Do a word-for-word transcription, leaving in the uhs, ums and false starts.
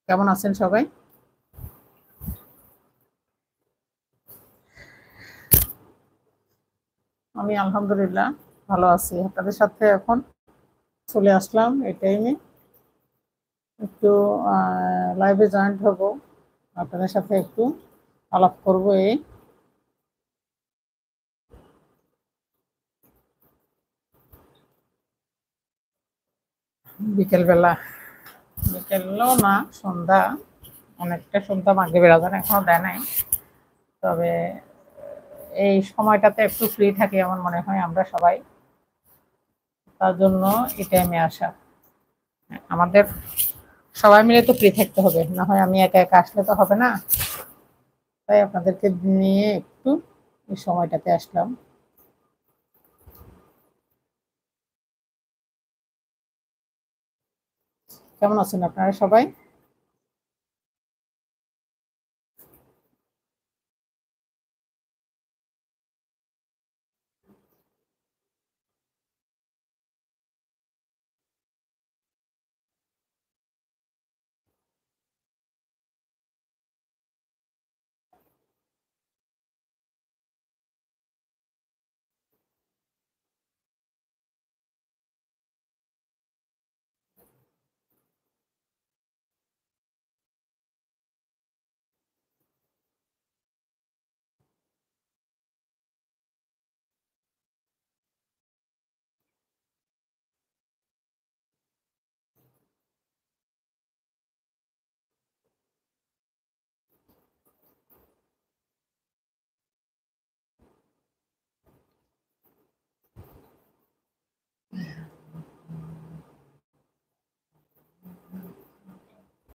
কেমন আছেন সবাই? আমি আলহামদুলিল্লাহ ভালো আছি। আপনাদের সাথে এখন চলে আসলাম এই টাইমে একটু লাইভে জয়েন্ট হব, আপনাদের সাথে একটু আলাপ করব। এই বিকেলবেলা, বিকেলও না, সন্ধ্যা, অনেকটা সন্ধ্যা মাগরিবের আজান এখনো দেয় নাই, তবে এই সময়টাতে একটু ফ্রি থাকি আমার মনে হয় আমরা সবাই, তার জন্য এই টাইমে আসা। আমাদের সবাই মিলে তো ফ্রি থাকতে হবে, না হয় আমি একা একা আসলে তো হবে না, তাই আপনাদেরকে নিয়ে একটু এই সময়টাতে আসলাম। কেমন আছেন আপনারা সবাই?